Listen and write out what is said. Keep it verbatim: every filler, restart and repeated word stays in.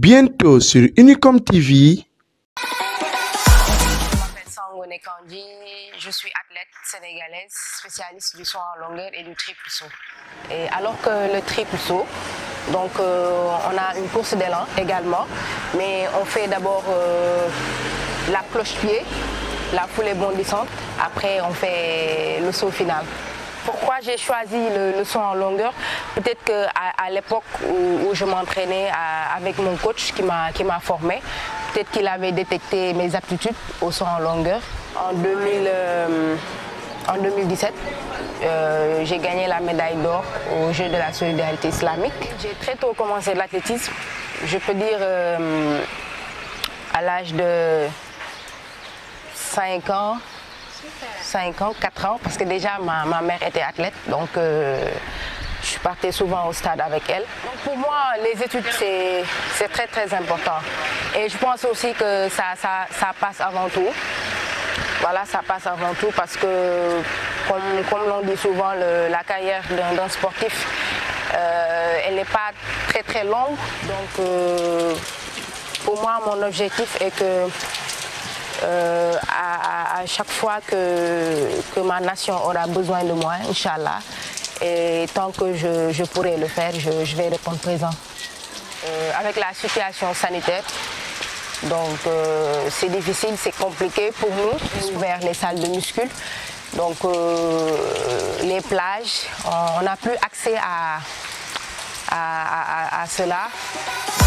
Bientôt sur Unicom T V. Je m'appelle Sangone Kandji, je suis athlète sénégalaise, spécialiste du saut en longueur et du triple saut. Et alors que le triple saut, donc euh, on a une course d'élan également, mais on fait d'abord euh, la cloche-pied, la foulée bondissante, après on fait le saut final. Pourquoi j'ai choisi le, le saut en longueur? Peut-être qu'à à, l'époque où, où je m'entraînais avec mon coach qui m'a qui m'a formé, peut-être qu'il avait détecté mes aptitudes au saut en longueur. En, deux mille, euh, en deux mille dix-sept, euh, j'ai gagné la médaille d'or aux Jeux de la solidarité islamique. J'ai très tôt commencé l'athlétisme, je peux dire euh, à l'âge de cinq ans. cinq ans, quatre ans, parce que déjà ma, ma mère était athlète, donc euh, je partais souvent au stade avec elle. Donc pour moi, les études, c'est très très important. Et je pense aussi que ça, ça, ça passe avant tout. Voilà, ça passe avant tout parce que, comme, comme l'on dit souvent, le, la carrière d'un sportif, euh, elle n'est pas très très longue. Donc euh, pour moi, mon objectif est que Euh, à, à chaque fois que, que ma nation aura besoin de moi, Inch'Allah, et tant que je, je pourrai le faire, je, je vais répondre présent. Euh, avec la situation sanitaire, donc euh, c'est difficile, c'est compliqué pour nous, ouvert les salles de muscu, donc euh, les plages, on n'a plus accès à, à, à, à cela.